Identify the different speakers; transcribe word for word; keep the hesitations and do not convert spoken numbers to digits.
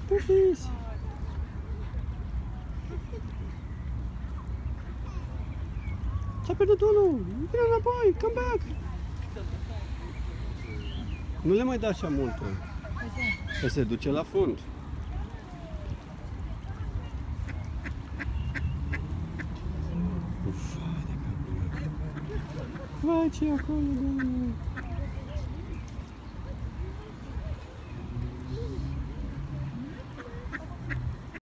Speaker 1: Pupis! Ce-a pierdut unul! Vine înapoi! Come back! Nu le mai da așa multă. Că se duce la fund. Uf, vai, ce e acolo, doamne!